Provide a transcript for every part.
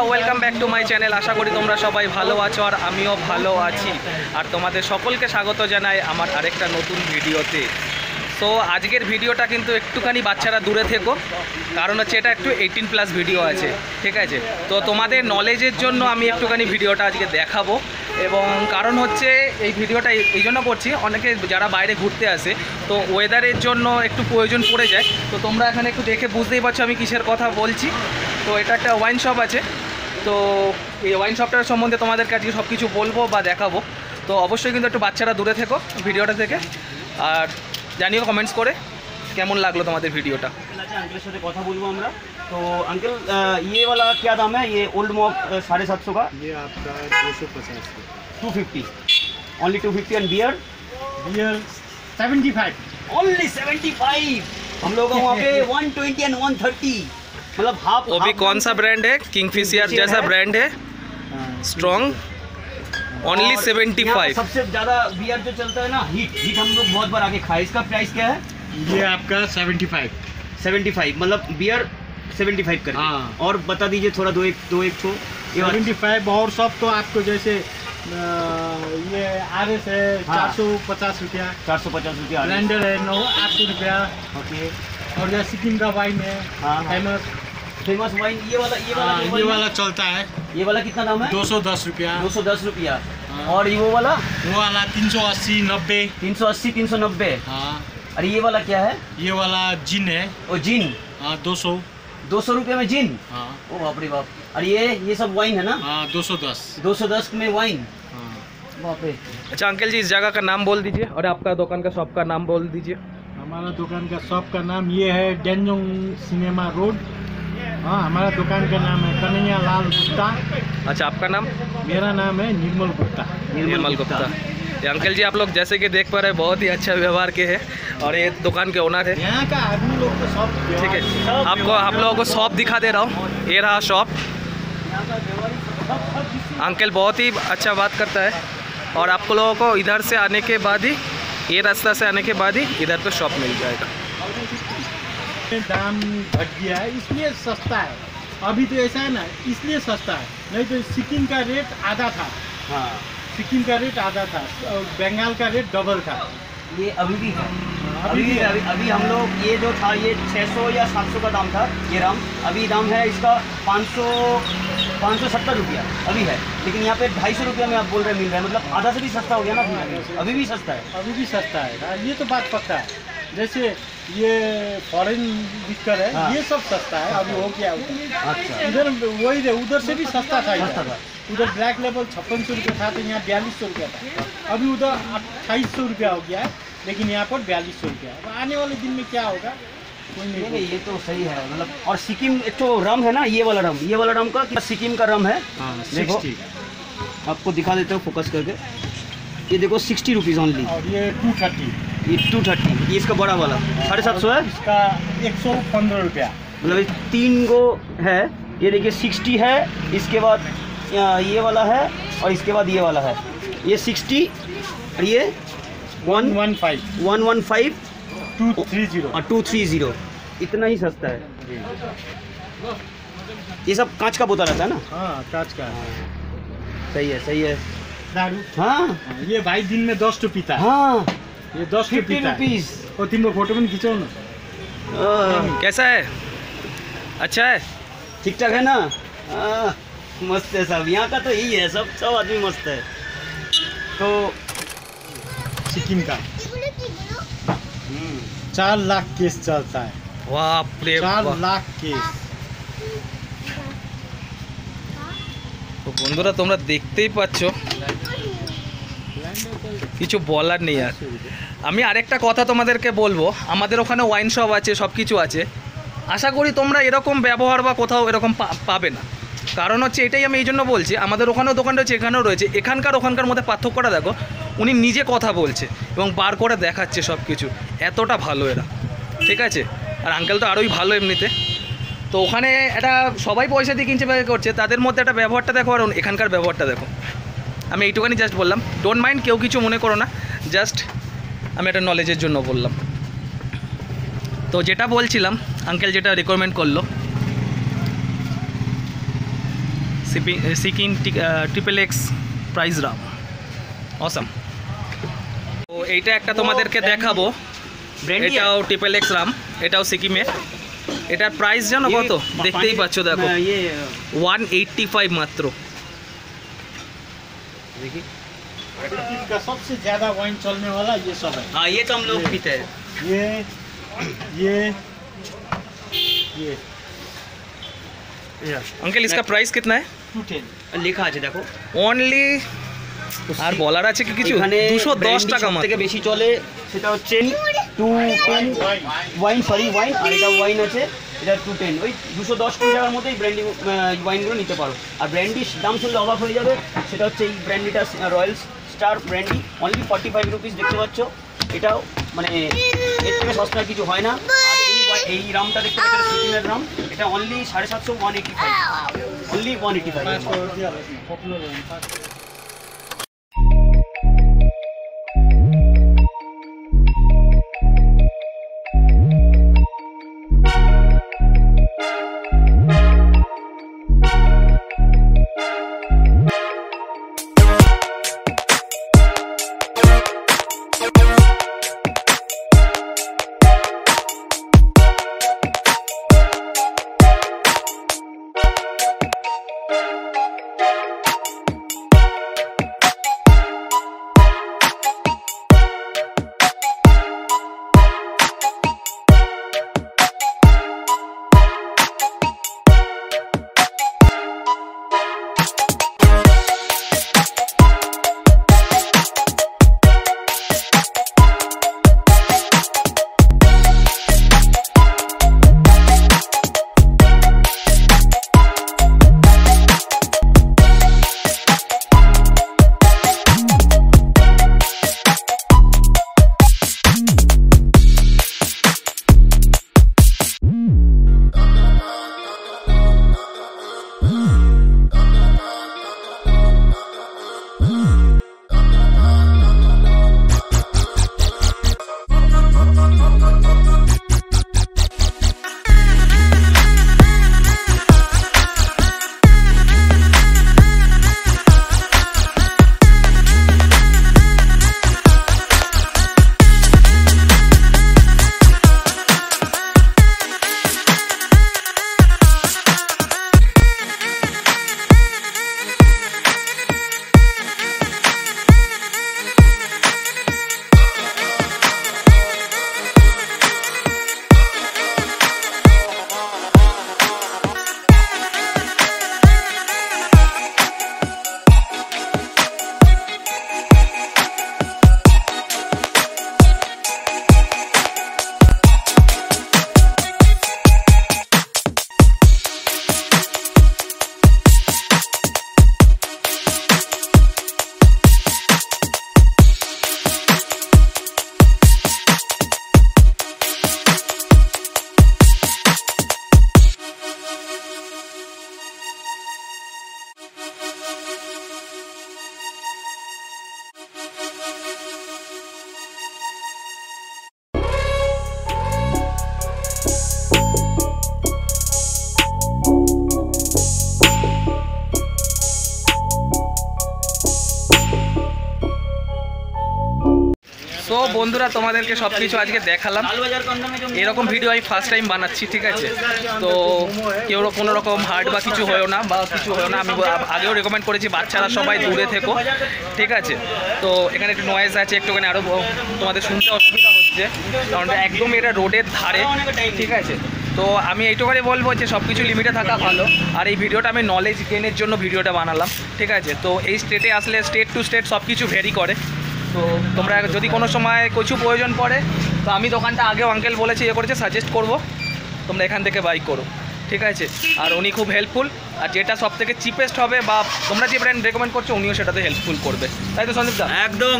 Welcome back to my channel. আশা করি তোমরা সবাই ভালো আছো আর আমিও ভালো আছি। আর তোমাদের সকলকে স্বাগত জানাই আমার আরেকটা নতুন ভিডিওতে। সো আজকের ভিডিওটা কিন্তু একটুখানি বাচ্চারা দূরে থেকো, কারণ হচ্ছে এটা একটু 18+ ভিডিও আছে, ঠিক আছে? তো তোমাদের নলেজের জন্য আমি একটুখানি ভিডিওটা আজকে দেখাবো। এবং কারণ হচ্ছে এই ভিডিওটা এই জন্য করছি, অনেকে যারা বাইরে ঘুরতে আসে তো ওয়েদারের জন্য একটু প্রয়োজন পড়ে যায়। তো তোমরা এখানে একটু দেখে বুঝতেই পারছো আমি কিসের কথা বলছি। তো এটা একটা ওয়াইন শপ আছে, তো এই ওয়াইন শপটার সম্বন্ধে তোমাদেরকে আজকে সব কিছু বলবো বা দেখাবো। তো অবশ্যই কিন্তু একটু বাচ্চারা দূরে থেকো ভিডিওটা থেকে, আর জানিও কমেন্টস করে কেমন লাগলো তোমাদের ভিডিওটা। अंकल से কথা বলবো আমরা। तो अंकल ये वाला क्या दाम है? ये ओल्ड मॉक 750 का। ये आपका 250 250 only 250 and beer beer 75 only 75। हम लोग वहाँ पे 120 एंड 130, मतलब हाफ। वो भी कौन सा ब्रांड है? किंगफिशर जैसा ब्रांड है, स्ट्रॉन्ग, ओनली 75। सबसे ज़्यादा बियर जो चलता है ना, हीट हीट हम लोग बहुत बार आके खाए। इसका प्राइस क्या है? ये आपका 75 75, मतलब बियर 75 कर। हाँ। और बता दीजिए थोड़ा दो एक ठो। 75 और सब तो आपको जैसे ये RS है हाँ। 450 रुपया, 450 रुपया। ब्लेंडर है 800 रुपया, ओके। और ये सिक्किम का वाइन है हाँ। फेमस। फेमस वाइन ये वाला ये वाला चलता है ये वाला कितना दाम है? 210 रुपया। 210 रुपया। हाँ। और ये वो वाला वो वाला 380 90। 380 390। हाँ। और ये वाला क्या है? ये वाला जिन है। ओ जिन। हाँ 200। 200 रुपये में जिन। हाँ। ओ बाप रे बाप। और ये सब वाइन है ना? हाँ 210। 210 में वाइन। हाँ। बाप रे। अच्छा अंकल जी, इस जगह का नाम बोल दीजिए और आपका दुकान का शॉप का नाम बोल दीजिए। हमारा दुकान का शॉप का नाम ये है डेंजोंग सिनेमा रोड। हाँ, हमारा दुकान का नाम है कन्हैया लाल गुप्ता। अच्छा, आपका नाम? मेरा नाम है निर्मल गुप्ता। निर्मल गुप्ता। ये अंकल जी आप लोग जैसे कि देख पा रहे हैं बहुत ही अच्छा व्यवहार के हैं और ये दुकान के ओनर है, यहाँ का आदमी लोग तो सब ठीक है? आपको आप लोगों को शॉप दिखा दे रहा हूँ, ये रहा शॉप। अंकल बहुत ही अच्छा बात करता है और आप लोगों को इधर से आने के बाद ही, ये रास्ता से आने के बाद ही इधर पे शॉप मिल जाएगा। दाम घट गया है इसलिए सस्ता है। अभी तो ऐसा है ना, इसलिए सस्ता है, नहीं तो सिक्किम का रेट आधा था। हाँ। सिक्किम का रेट आधा था और बंगाल का रेट डबल था। ये अभी भी है। अभी भी है। अभी हम लोग ये जो था ये 600 या 700 का दाम था ये राम। अभी दाम है इसका 570 रुपया अभी है। लेकिन यहाँ पे 250 रुपया में आप बोल रहे मिल रहा है, मतलब आधा से भी सस्ता हो गया ना। अभी भी सस्ता है। अभी भी सस्ता है। हाँ, ये तो बात पक्का है। जैसे ये फॉरेन बिककर है। हाँ। ये सब सस्ता है, अभी हो गया उधर। अच्छा। इधर वही रहे, उधर से भी सस्ता था। सस्ता था। उधर ब्लैक लेवल 5600 रुपया था, तो यहाँ 4200 रुपया था। अभी उधर 2800 रुपया हो गया है, लेकिन यहाँ पर 4200 रुपया। अब आने वाले दिन में क्या होगा कोई नहीं नहीं, ये तो सही है, मतलब। और सिक्किम एक तो रम है ना, ये वाला रम का सिक्किम का रम है। हाँ, देखो 60। आपको दिखा देता हूँ फोकस करके। ये देखो 60 रुपीज़ ओनली। और ये 230। ये 230, ये इसका बड़ा वाला 750 है। इसका 115 रुपया। मतलब ये 3 गो है। ये देखिए 60 है, इसके बाद ये वाला है और इसके बाद ये वाला है। ये 60 और ये 115 115 230 और 230। इतना ही सस्ता है। ये सब कांच का बोतल रहता है ना। हाँ, कांच का। सही है। दारू। हाँ ये भाई दिन में 10 टू पीता है। हाँ। ये 10 टू 50 पीता है। रुपीज़। और तिम्रो फोटो पनि खिचौ न। कैसा है? अच्छा है? ठीक ठाक है ना? मस्त है सब। यहाँ का तो यही है, सब आदमी मस्त है। तो सिक्किम का 4 लाख केस चलता है। बाप रे 4 बाप। लाख केस। তো বন্ধুরা তোমরা দেখতেই পাচ্ছ, কিছু বলার নেই। আর আমি আরেকটা কথা তোমাদেরকে বলবো, আমাদের ওখানে ওয়াইন শপ আছে, সব কিছু আছে। আশা করি তোমরা এরকম ব্যবহার বা কোথাও এরকম পাবে না। কারণ হচ্ছে এটাই আমি এই জন্য বলছি, আমাদের ওখানেও দোকান রয়েছে, এখানেও রয়েছে। ওখানকার মধ্যে পার্থক্যটা দেখো, উনি নিজে কথা বলছে এবং বার করে দেখাচ্ছে সব কিছু। এতটা ভালো এরা, ঠিক আছে? আর আঙ্কেল তো আরোই ভালো এমনিতে। তো ওখানে একটা সবাই পয়সা দিয়ে কিনছে করছে, তাদের মধ্যে একটা ব্যবহারটা দেখো আর এখানকার ব্যবহারটা দেখো। আমি এইটুখানি জাস্ট বললাম, ডোন্ট মাইন্ড, কেউ কিছু মনে করো না, জাস্ট আমি একটা নলেজের জন্য বললাম। তো যেটা বলছিলাম, আঙ্কেল যেটা রিকমেন্ড করলো, Sikkim triple X price rum awesome. তো এইটা একটা তোমাদেরকে দেখাবো, এটাও ট্রিপল এক্স রাম, এটাও সিকিমের। এটার প্রাইস জানো কত? দেখতেই পাচ্ছ, দেখো 185 মাত্র। देखिए का सबसे ज्यादा वाइन चलने वाला ये सब है। हाँ, ये तो हम लोग पीते हैं। ये अंकल इसका प्राइस कितना है? 210 লেখা আছে দেখো অনলি, আর বলার আছে কি কিছু? এখানে 210 টাকা থেকে মাত্র। বেশি চলে সেটা হচ্ছে 210 ওয়াইন, সরি ওয়াইন, আর এটা ওয়াইন আছে, এটা 210। ওই 210 টাকার মধ্যেই ব্র্যান্ডি ওয়াইনগুলো নিতে পারো। আর ব্র্যান্ডির দাম শুনলে অবাক হয়ে যাবে, সেটা হচ্ছে এই ব্র্যান্ডিটা royal star brandy, only 45 rupees. দেখতে পাচ্ছ, এটাও মানে এর থেকে সস্তা কিছু হয় না। আর এই রামটা দেখতে পাচ্ছ, সিকিমের রাম, এটা অনলি 750, 185, অনলি 185। Popular wine. তো বন্ধুরা তোমাদেরকে সব কিছু আজকে দেখালাম। এরকম ভিডিও আমি ফার্স্ট টাইম বানাচ্ছি, ঠিক আছে? তো কেউ কোনো রকম হার্ড বা কিছু হয়েও না বা কিছু হয়েও না। আমি আগেও রেকমেন্ড করেছি বাচ্চারা সবাই দূরে থেকো, ঠিক আছে? তো এখানে একটু নয়েজ আছে, একটুখানি আরও তোমাদের শুনতে অসুবিধা হচ্ছে, কারণ একদম এটা রোডের ধারে, ঠিক আছে? তো আমি এইটুখানি বলবো যে সব কিছু লিমিটে থাকা ভালো। আর এই ভিডিওটা আমি নলেজ গেনের জন্য ভিডিওটা বানালাম, ঠিক আছে? তো এই স্টেটে আসলে স্টেট টু স্টেট সব কিছু ভ্যারি করে। তো তোমরা যদি কোনো সময় কিছু প্রয়োজন পড়ে, তো আমি দোকানটা আগেও আঙ্কেল বলেছে করেছে, সাজেস্ট করবো তোমরা এখান থেকে বাই করো, ঠিক আছে? আর উনি খুব হেল্পফুল, আর যেটা সব থেকে চিপেস্ট হবে বা তোমরা যে ব্র্যান্ড রেকমেন্ড করছো উনিও সেটাতে হেল্পফুল করবে, তাই তো সন্দীপ দা? একদম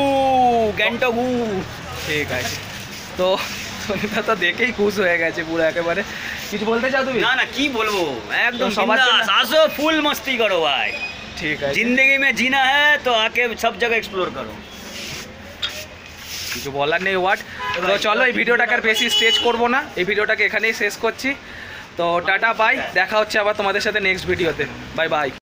গ্যাংটক ঠিক আছে। তো সন্দীপ দা তো দেখেই খুশ হয়ে গেছে পুরো একেবারে। কিছু বলতে চাও তুমি? না কি বলবো, একদম সবার জন্য আসো, ফুল মস্তি করো ভাই। ঠিক আছে, जिंदगी में जीना है तो आके सब जगह एक्सप्लोर करो। কিছু বলার নেই ওয়ার্ড। তো চলো এই ভিডিওটাকে আর বেশি স্ট্রেচ করবো না, এই ভিডিওটাকে এখানেই শেষ করছি। তো টাটা বাই, দেখা হচ্ছে আবার তোমাদের সাথে নেক্সট ভিডিওতে। Bye by.